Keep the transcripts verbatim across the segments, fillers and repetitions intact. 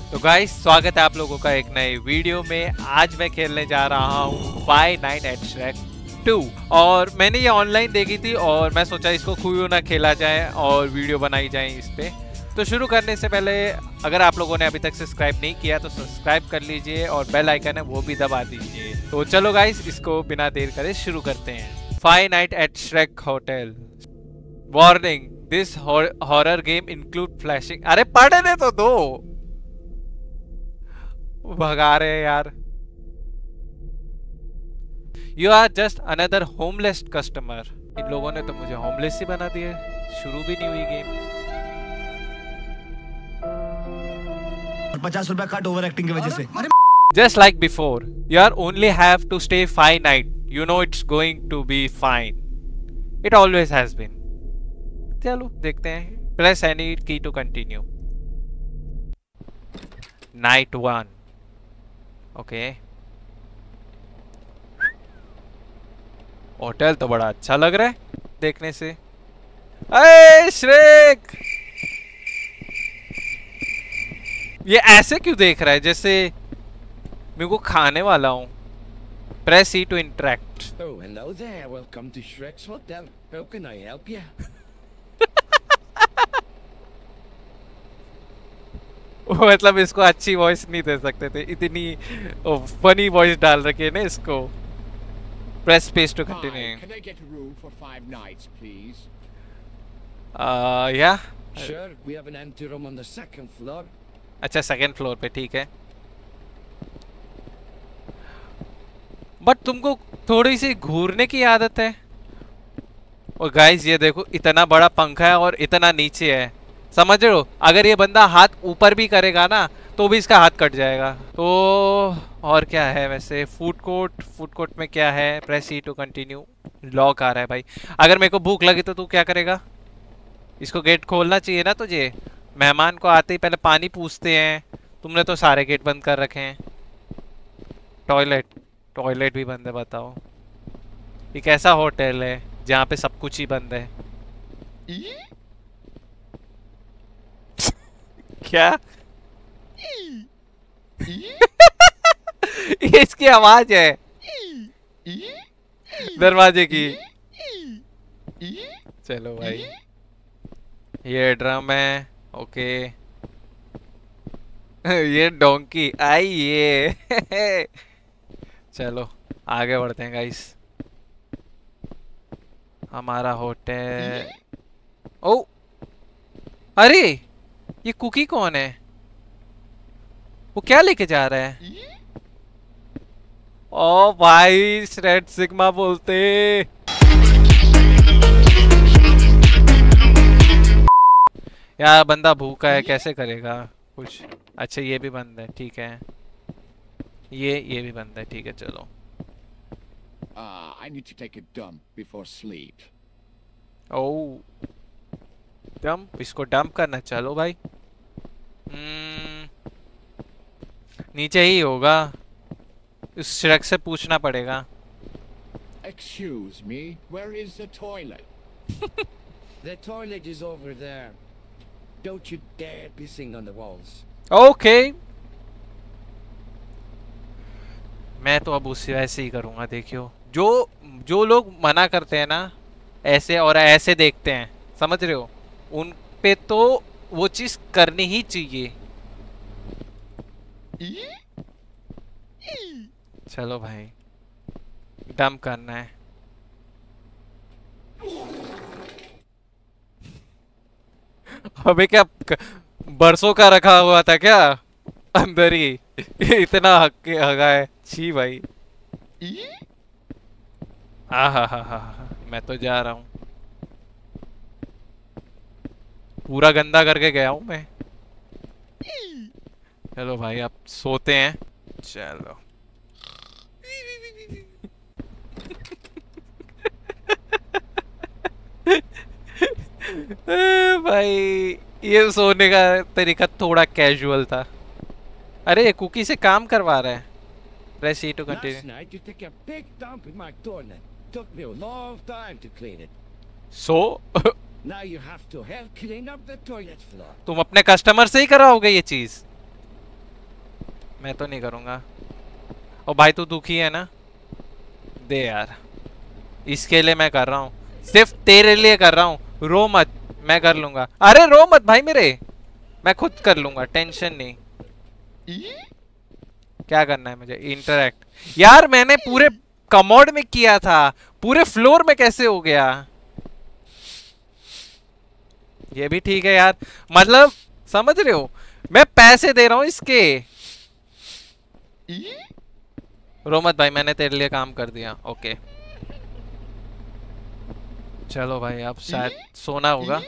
तो गाइस स्वागत है आप लोगों का एक नए वीडियो में। आज मैं खेलने जा रहा हूँ five nights at Shrek two और मैंने ये ऑनलाइन देखी थी और मैं सोचा इसको क्यों ना खेला जाए और वीडियो बनाई जाए इस पे। तो शुरू करने से पहले अगर आप लोगों ने अभी तक सब्सक्राइब नहीं किया तो सब्सक्राइब कर लीजिए और बेल आइकन है वो भी दबा दीजिए। तो चलो गाइस इसको बिना देर करे शुरू करते हैं। Five nights at Shrek hotel. Warning, this horror game include flashing. अरे पढ़ने तो दो, भगा रहे हैं यार। You are just another homeless customer. इन लोगों ने तो मुझे होमलेस ही बना दिया। शुरू भी नहीं हुई गेम। पचास रुपया कट ओवर एक्टिंग की वजह से। Just like before you are only have to stay five night. You know it's going to be fine. It always has been. चलो देखते हैं। Press any key to continue. Night one. Okay, hotel तो बड़ा अच्छा लग रहा है देखने से। अरे श्रेक, ये ऐसे क्यों देख रहा है जैसे मेरे को खाने वाला हूँ। Press E to interact. Oh, hello there. Welcome to Shrek's Hotel. How can I help you? मतलब इसको अच्छी वॉइस नहीं दे सकते थे, इतनी फनी वॉइस डाल रखी है ना इसको। Press space to continue. Can I get a room for five nights, please? Uh, yeah. Sure, we have an empty room on the second floor. अच्छा, सेकंड फ्लोर पे, ठीक है। बट तुमको थोड़ी सी घूरने की आदत है। और गाइस ये देखो, इतना बड़ा पंखा है और इतना नीचे है, समझ रहे हो? अगर ये बंदा हाथ ऊपर भी करेगा ना तो भी इसका हाथ कट जाएगा। तो और क्या है वैसे? Food court. फूड कोर्ट में क्या है? Press E to continue. Lock आ रहा है भाई। अगर मेरे को भूख लगी तो तू क्या करेगा? इसको गेट खोलना चाहिए ना तुझे। मेहमान को आते ही पहले पानी पूछते हैं। तुमने तो सारे गेट बंद कर रखे हैं। टॉयलेट टॉयलेट भी बंद है, बताओ। एक ऐसा होटल है जहाँ पे सब कुछ ही बंद है। क्या? ये इसकी आवाज है दरवाजे की। चलो भाई, ये ड्रम है। ओके, ये डोंकी आई ये। चलो आगे बढ़ते हैं गाइस। हमारा होटल। ओ अरे, ये कुकी कौन है? वो क्या लेके जा रहा है? ओ भाई, रेड सिग्मा बोलते। यार बंदा भूखा है, कैसे करेगा कुछ? अच्छा ये भी बंद है, ठीक है। ये ये भी बंद है, ठीक है। चलो। Uh, I need to take a dump before sleep. Oh dump, इसको डंप करना। चलो भाई। hmm, नीचे ही होगा। इस श्रेक से पूछना पड़ेगा। Excuse me, where is the toilet? The toilet is over there. Don't you dare pissing on the walls. Okay, मैं तो अब उसी वैसे ही करूंगा। देखियो, जो जो लोग मना करते हैं ना ऐसे और ऐसे देखते हैं, समझ रहे हो, उन पे तो वो चीज करनी ही चाहिए। चलो भाई, डंप करना है। अबे क्या बरसों का रखा हुआ था क्या अंदर ही? इतना हक हगा है। छी भाई। आ हा हा हा, मैं तो जा रहा हूँ। पूरा गंदा करके गया हूँ मैं। चलो भाई, अब सोते हैं। चलो। भाई ये सोने का तरीका थोड़ा कैजुअल था। अरे ये कुकी से काम करवा रहा है। Press E to continue. Last night you took a big dump in my toilet. Took me a long time to clean it. So Now you have to help clean up the toilet floor. तुम अपने customer से ही कराओगे ये चीज? मैं तो नहीं करूँगा। ओ भाई तू दुखी है ना, दे यार, इसके लिए मैं कर रहा हूँ, सिर्फ तेरे लिए कर रहा हूँ, रो मत, मैं कर लूंगा। अरे रो मत भाई मेरे, मैं खुद कर लूंगा, टेंशन नहीं। क्या करना है मुझे? इंटरैक्ट। यार मैंने पूरे कमोड में किया था, पूरे फ्लोर में कैसे हो गया? ये भी ठीक है यार, मतलब समझ रहे हो, मैं पैसे दे रहा हूँ इसके। रोमत भाई मैंने तेरे लिए काम कर दिया, ओके। चलो भाई अब शायद सोना होगा।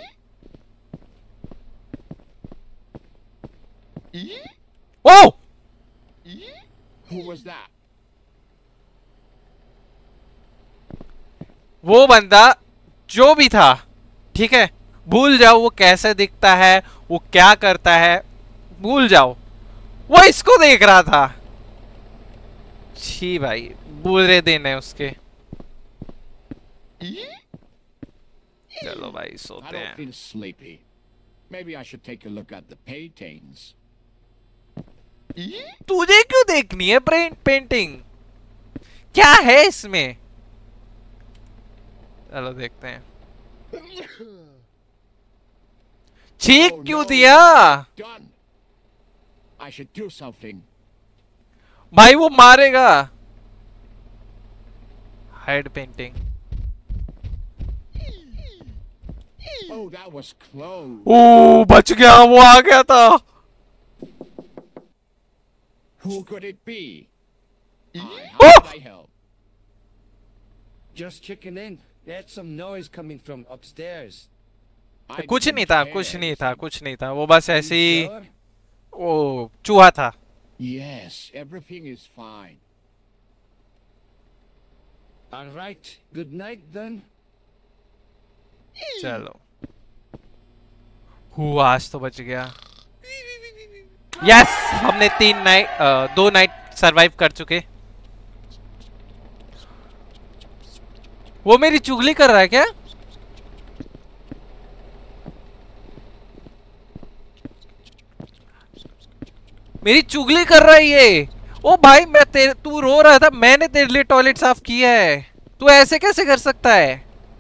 ओ! Who was that? वो बंदा जो भी था, ठीक है, भूल जाओ वो कैसे दिखता है, वो क्या करता है, भूल जाओ। वो इसको देख रहा था। छी भाई, बुरे दिन है उसके। चलो भाई I सोते don't हैं। feel sleepy. Maybe I should take a look at the paintings. तुझे क्यों देखनी है पेंट पेंटिंग? क्या है इसमें? चलो देखते हैं। चीख Oh, क्यों no, दिया? Done. I should do something. भाई वो मारेगा। Head painting. Oh, that was close. Oh बच गया, वो आ गया था। Who could it be? Hi, Oh! how can I help? Just checking in. There's some noise coming from upstairs. I कुछ didn't नहीं था, hear कुछ नहीं था, anything. कुछ नहीं था, वो बस ऐसे You ही sure? वो चूहा था। Yes, everything is fine. All right. Good night then. चलो हुआ, आज तो बच गया। यस, हमने तीन नाइट दो नाइट सरवाइव कर चुके। वो मेरी चुगली कर रहा है क्या? मेरी चुगली कर रहा है ये। ओ भाई मैं तेरे, तू रो रहा था, मैंने तेरे लिए टॉयलेट साफ किया है, तू ऐसे कैसे कर सकता है?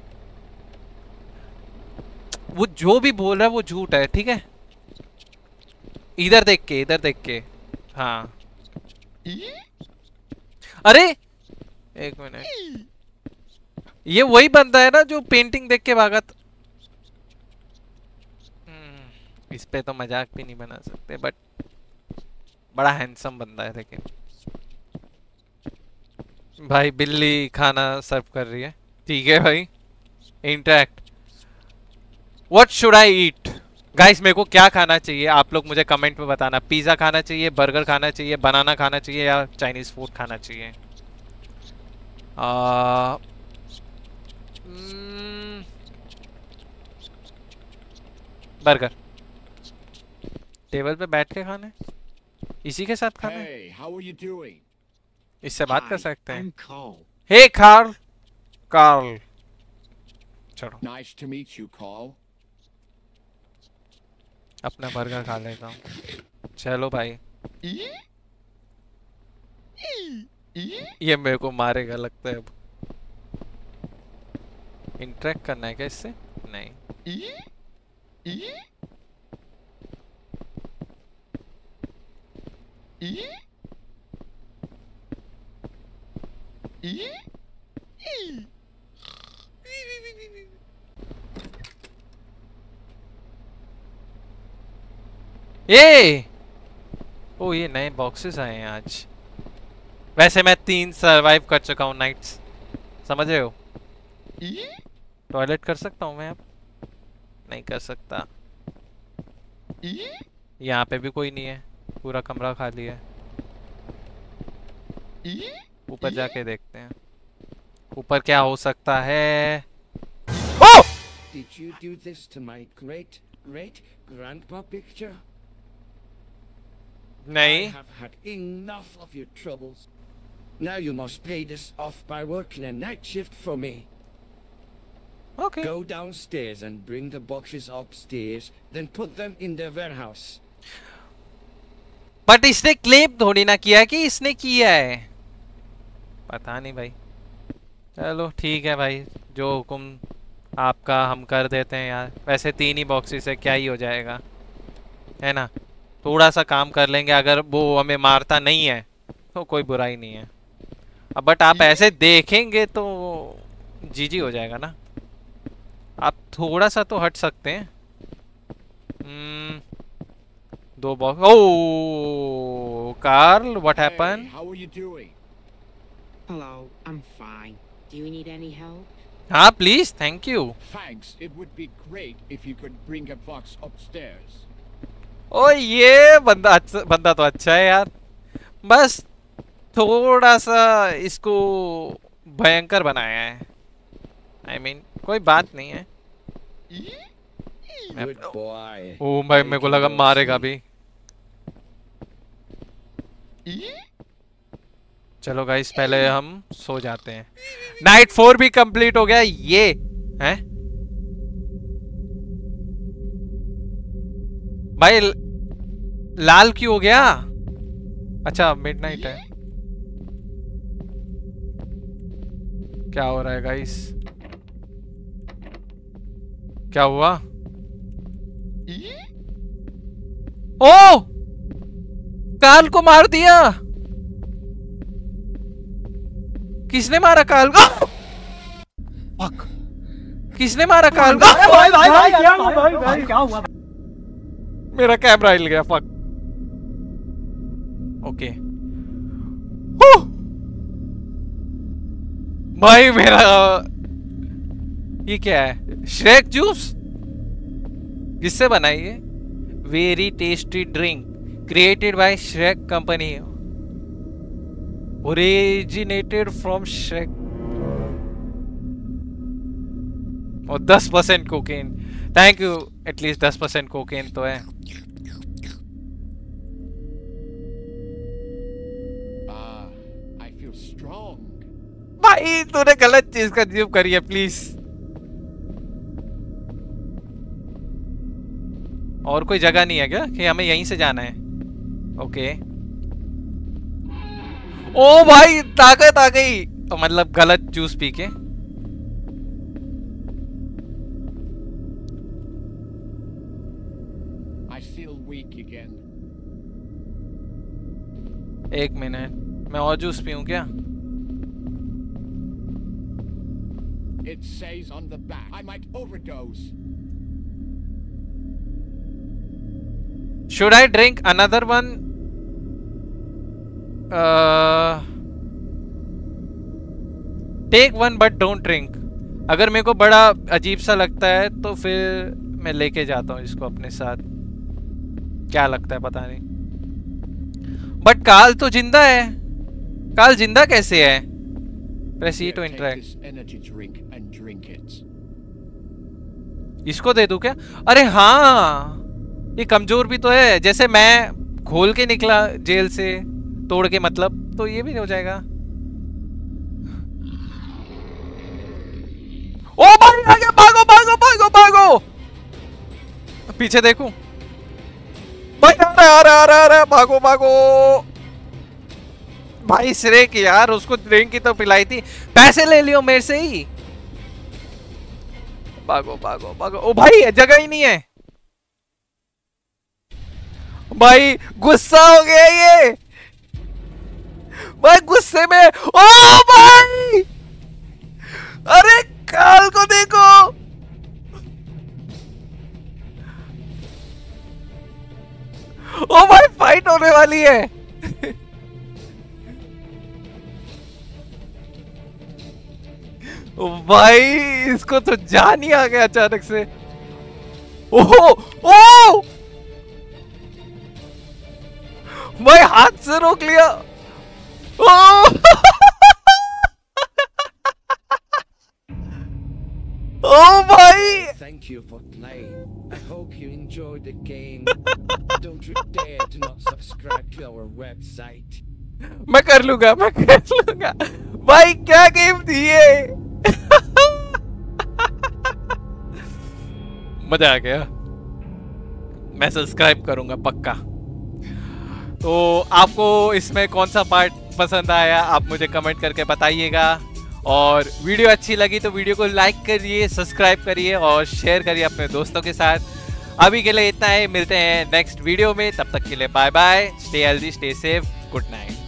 वो जो भी बोल रहा है वो झूठ है, ठीक है? इधर देख के, इधर देख के। हाँ अरे एक मिनट, ये वही बंदा है ना जो पेंटिंग देख के भागा था। हम्म, इस पे तो मजाक भी नहीं बना सकते, बट बड़ा हैंडसम बंदा है। लेकिन भाई बिल्ली खाना सर्व कर रही है, ठीक है भाई। Interact. What should I eat? Guys मेरे को क्या खाना चाहिए, आप लोग मुझे कमेंट में बताना। पिज्जा खाना चाहिए, बर्गर खाना चाहिए, बनाना खाना चाहिए, या चाइनीज फूड खाना चाहिए? आ, hmm, बर्गर। टेबल पे बैठ के खाना है, इसी के साथ खाना है। Hey, how are you doing? इससे बात कर Hi, सकते हैं। I'm Carl. Hey Carl. Carl चलो Nice to meet you, Carl. अपना बर्गर खा लेता हूँ। चलो भाई, ये मेरे को मारेगा लगता है। अब इंटरेक्ट करना है क्या इससे? नहीं। ये ओ ये नए बॉक्सेस आए हैं आज। वैसे मैं तीन सरवाइव कर चुका हूँ नाइट्स, समझ रहे हो? टॉयलेट कर सकता हूँ मैं अब? नहीं कर सकता। यहाँ पे भी कोई नहीं है, पूरा कमरा खाली है। ऊपर जाके देखते हैं ऊपर क्या हो सकता है। Oh! Did you do this to my great great grandpa picture? I नहीं। have had enough of your troubles. Now you must pay this off by working a night shift for me. Okay Go downstairs and bring the boxes upstairs, then put them in the warehouse. But इसने claim थोड़ी ना किया कि इसने किया है, पता नहीं भाई। चलो ठीक है भाई, जो हुक्म आपका हम कर देते हैं यार। वैसे तीन ही बॉक्सेस है, क्या ही हो जाएगा, है ना। थोड़ा सा काम कर लेंगे, अगर वो हमें मारता नहीं है तो कोई बुराई नहीं है। अब बट आप ऐसे देखेंगे तो जीजी हो जाएगा ना। आप थोड़ा सा तो हट सकते हैं। hmm, दो box. Oh Carl, what Hey, happen? how are you doing? Hello, I'm fine. Do you need any help? हाँ please, thank you. Thanks. It would be great if you could bring a box upstairs. Oh ये बंदा अच्छा, बंदा तो अच्छा है यार, बस थोड़ा सा इसको भयंकर बनाया है। आई I मीन mean, कोई बात नहीं है। Good boy. ओ भाई मेरे को लगा मारेगा भी। चलो गाइस पहले हम सो जाते हैं। नाइट फोर भी कंप्लीट हो गया। ये हैं भाई, लाल क्यों हो गया? अच्छा मिडनाइट है। क्या हो रहा है गाइस? क्या हुआ? ओ काल को मार दिया। किसने मारा काल को? फक, किसने मारा काल को? भाई भाई भाई क्या हुआ भाई भाई क्या हुआ? मेरा कैमरा हिल गया। फक। ओके भाई मेरा ये क्या है? श्रेक जूस किससे बनाई है? Very tasty drink created by Shrek company, originated from Shrek. और दस percent cocaine. Thank you, at least दस परसेंट कोकेन तो है। Ah, I feel strong. भाई तूने गलत चीज कंज्यूम करी है, प्लीज। और कोई जगह नहीं है क्या कि हमें यहीं से जाना है? ओके। ओ भाई ताकत आ गई, मतलब गलत जूस पी के। I feel weak again. एक मिनट, मैं और जूस पीऊं क्या? It says on the back I might overdose. Should I drink another one? Uh, take one but don't drink. अगर मेरे को बड़ा अजीब सा लगता है तो फिर मैं लेके जाता हूँ इसको अपने साथ। क्या लगता है पता नहीं। बट काल तो जिंदा है। काल जिंदा कैसे है? Press E to Here, take interact. this energy drink and drink it. इसको दे दूं क्या? अरे हाँ, ये कमजोर भी तो है। जैसे मैं खोल के निकला जेल से तोड़ के, मतलब तो ये भी नहीं हो जाएगा। ओ भाई आ गया, भागो भागो भागो भागो। पीछे देखूं भाई, आ रहा आ रहा आ रहा आ रहा, भागो भागो भाई। श्रेक यार, उसको ड्रिंक की तो पिलाई थी, पैसे ले लियो मेरे से ही। भागो भागो भागो। ओ भाई जगह ही नहीं है भाई, गुस्सा हो गया ये भाई, गुस्से में। ओ भाई अरे काल को देखो। ओ भाई फाइट होने वाली है। ओ भाई इसको तो जान ही आ गया अचानक से। ओहो ओ भाई हाथ से रोक लिया। ओ ओ भाई Thank you for playing. I hope you enjoyed the game. Don't you dare to not subscribe to our website. मैं कर लूंगा, मैं कर लूंगा भाई। क्या गेम थी ये? मजा आ गया। मैं सब्सक्राइब करूंगा पक्का। तो आपको इसमें कौन सा पार्ट पसंद आया आप मुझे कमेंट करके बताइएगा, और वीडियो अच्छी लगी तो वीडियो को लाइक करिए, सब्सक्राइब करिए और शेयर करिए अपने दोस्तों के साथ। अभी के लिए इतना है, मिलते हैं नेक्स्ट वीडियो में, तब तक के लिए bye bye, stay healthy, stay safe, good night.